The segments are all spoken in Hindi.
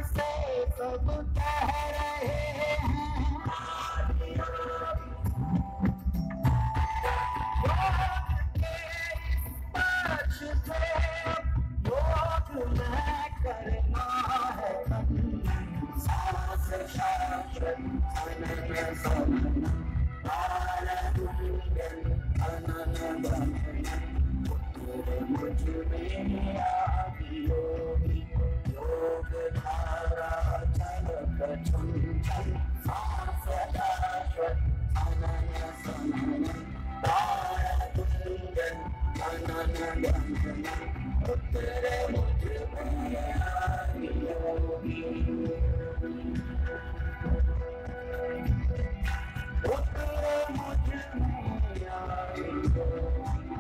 से सब कह रहे हैं आदि योग के स्पर्श से योग में करना है सांस शाश्वत अनन समन आनंदन अनन गमन मुझ में आदि योगी योग धारा चलक छम छम सांस शाश्वत अनन समन आनंदन अनन गमन उतरे मुझ में आदि योगी उतरे मुझ में आदि योगी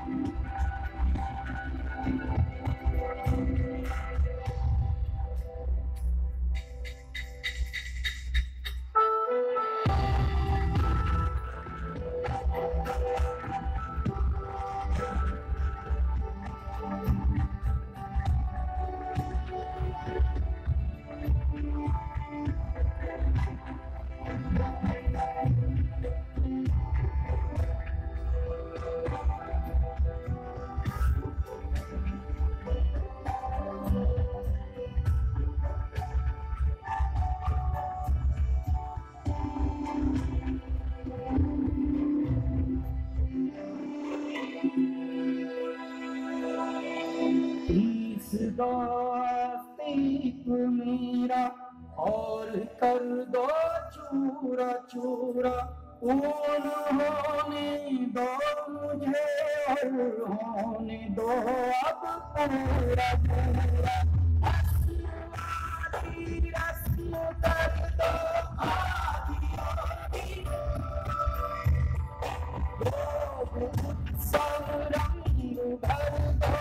दो अस्तित्व मेरा और कर दो चूरा चूरा होने दो मुझे और होने दो अब पूरा पूरा रस्म कर दो आदि उत्सव रंग भर दो